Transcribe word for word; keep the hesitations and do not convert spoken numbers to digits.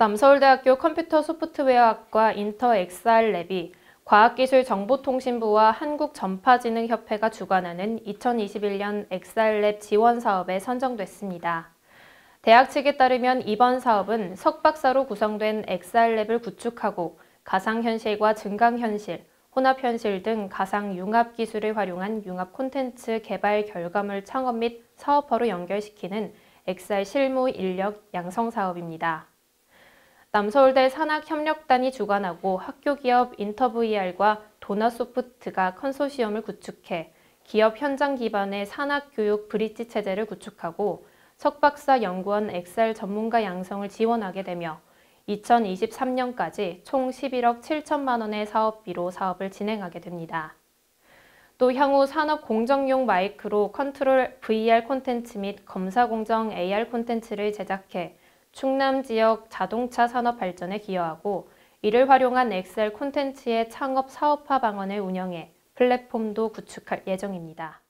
남서울대학교 컴퓨터 소프트웨어학과 인터엑스알랩이 과학기술정보통신부와 한국전파진흥협회가 주관하는 이천이십일 년 엑스알랩 지원 사업에 선정됐습니다. 대학 측에 따르면 이번 사업은 석박사로 구성된 엑스알랩을 구축하고 가상현실과 증강현실, 혼합현실 등 가상융합 기술을 활용한 융합 콘텐츠 개발 결과물 창업 및 사업화로 연결시키는 엑스알 실무 인력 양성 사업입니다. 남서울대 산학협력단이 주관하고 학교기업 인터브이알과 도나소프트가 컨소시엄을 구축해 기업 현장 기반의 산학교육 브릿지 체제를 구축하고 석박사 연구원 엑스알 전문가 양성을 지원하게 되며 이천이십삼 년까지 총 십일억 칠천만 원의 사업비로 사업을 진행하게 됩니다. 또 향후 산업 공정용 마이크로 컨트롤 브이알 콘텐츠 및 검사 공정 에이알 콘텐츠를 제작해 충남 지역 자동차 산업 발전에 기여하고 이를 활용한 엑스알 콘텐츠의 창업 사업화 방안을 운영해 플랫폼도 구축할 예정입니다.